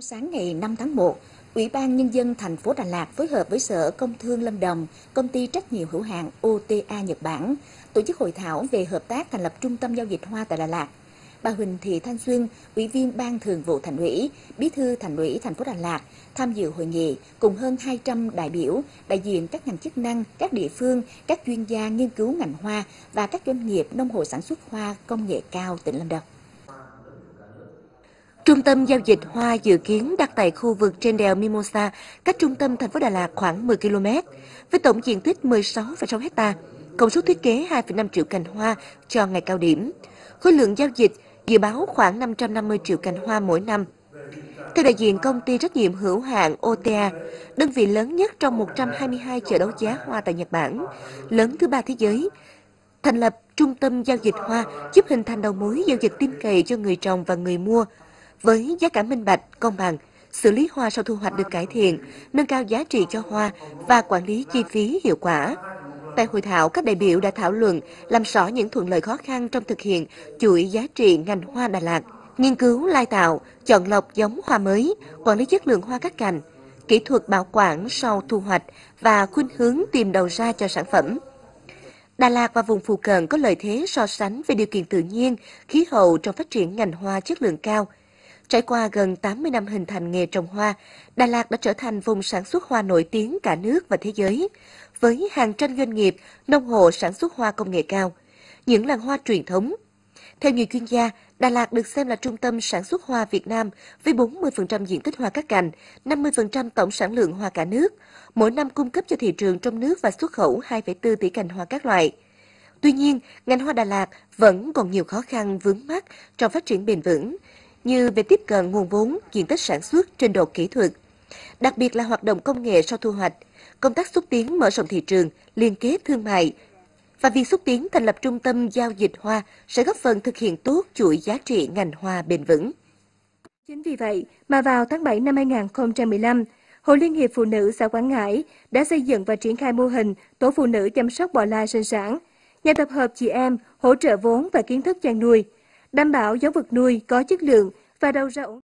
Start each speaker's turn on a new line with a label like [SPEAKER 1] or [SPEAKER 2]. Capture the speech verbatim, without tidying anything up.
[SPEAKER 1] Sáng ngày năm tháng một, Ủy ban Nhân dân thành phố Đà Lạt phối hợp với Sở Công Thương Lâm Đồng, Công ty trách nhiệm hữu hạn ô tê a Nhật Bản tổ chức hội thảo về hợp tác thành lập trung tâm giao dịch hoa tại Đà Lạt. Bà Huỳnh Thị Thanh Xuân, Ủy viên Ban Thường vụ Thành ủy, Bí thư Thành ủy thành phố Đà Lạt tham dự hội nghị cùng hơn hai trăm đại biểu, đại diện các ngành chức năng, các địa phương, các chuyên gia nghiên cứu ngành hoa và các doanh nghiệp nông hộ sản xuất hoa công nghệ cao tỉnh Lâm Đồng.
[SPEAKER 2] Trung tâm giao dịch hoa dự kiến đặt tại khu vực trên đèo Mimosa, cách trung tâm thành phố Đà Lạt khoảng mười ki lô mét, với tổng diện tích mười sáu phẩy sáu héc ta, công suất thiết kế hai phẩy năm triệu cành hoa cho ngày cao điểm. Khối lượng giao dịch dự báo khoảng năm trăm năm mươi triệu cành hoa mỗi năm. Theo đại diện công ty trách nhiệm hữu hạn ô tê a, đơn vị lớn nhất trong một trăm hai mươi hai chợ đấu giá hoa tại Nhật Bản, lớn thứ ba thế giới, thành lập trung tâm giao dịch hoa giúp hình thành đầu mối giao dịch tin cậy cho người trồng và người mua, với giá cả minh bạch, công bằng, xử lý hoa sau thu hoạch được cải thiện, nâng cao giá trị cho hoa và quản lý chi phí hiệu quả. Tại hội thảo, các đại biểu đã thảo luận làm rõ những thuận lợi khó khăn trong thực hiện chuỗi giá trị ngành hoa Đà Lạt, nghiên cứu lai tạo, chọn lọc giống hoa mới, quản lý chất lượng hoa các cành, kỹ thuật bảo quản sau thu hoạch và khuynh hướng tìm đầu ra cho sản phẩm. Đà Lạt và vùng phụ cận có lợi thế so sánh về điều kiện tự nhiên, khí hậu trong phát triển ngành hoa chất lượng cao. Trải qua gần tám mươi năm hình thành nghề trồng hoa, Đà Lạt đã trở thành vùng sản xuất hoa nổi tiếng cả nước và thế giới, với hàng trăm doanh nghiệp, nông hộ sản xuất hoa công nghệ cao, những làng hoa truyền thống. Theo nhiều chuyên gia, Đà Lạt được xem là trung tâm sản xuất hoa Việt Nam với bốn mươi phần trăm diện tích hoa các cành, năm mươi phần trăm tổng sản lượng hoa cả nước, mỗi năm cung cấp cho thị trường trong nước và xuất khẩu hai phẩy bốn tỷ cành hoa các loại. Tuy nhiên, ngành hoa Đà Lạt vẫn còn nhiều khó khăn vướng mắc trong phát triển bền vững, như về tiếp cận nguồn vốn, diện tích sản xuất, trình độ kỹ thuật, đặc biệt là hoạt động công nghệ sau thu hoạch, công tác xúc tiến mở rộng thị trường, liên kết thương mại và việc xúc tiến thành lập trung tâm giao dịch hoa sẽ góp phần thực hiện tốt chuỗi giá trị ngành hoa bền vững.
[SPEAKER 3] Chính vì vậy mà vào tháng bảy năm hai nghìn không trăm mười lăm, Hội Liên hiệp Phụ nữ xã Quảng Ngãi đã xây dựng và triển khai mô hình tổ phụ nữ chăm sóc bò lai sinh sản, nhà tập hợp chị em hỗ trợ vốn và kiến thức chăn nuôi, đảm bảo giống vật nuôi có chất lượng và đầu ra ổn